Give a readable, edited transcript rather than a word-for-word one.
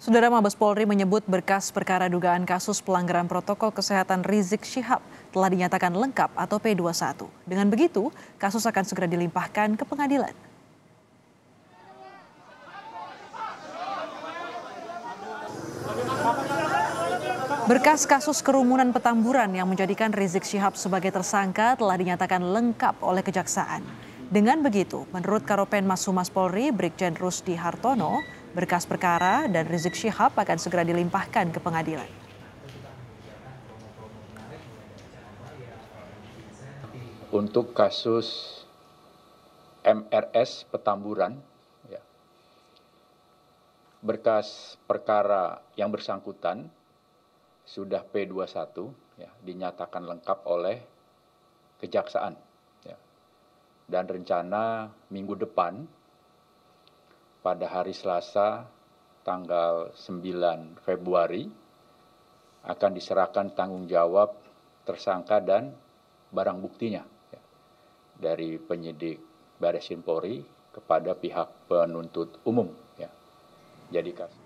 Saudara Mabes Polri menyebut berkas perkara dugaan kasus pelanggaran protokol kesehatan Rizik Syihab telah dinyatakan lengkap atau P21. Dengan begitu, kasus akan segera dilimpahkan ke pengadilan. Berkas kasus kerumunan Petamburan yang menjadikan Rizik Syihab sebagai tersangka telah dinyatakan lengkap oleh Kejaksaan. Dengan begitu, menurut Karopenmas Humas Polri, Brigjen Rusdi Hartono, berkas perkara dan Rizik Syihab akan segera dilimpahkan ke pengadilan. Untuk kasus MRS Petamburan, berkas perkara yang bersangkutan sudah P21, dinyatakan lengkap oleh Kejaksaan. Dan rencana minggu depan, pada hari Selasa, tanggal 9 Februari, akan diserahkan tanggung jawab tersangka dan barang buktinya dari penyidik Baris Krim Polri kepada pihak penuntut umum. Jadi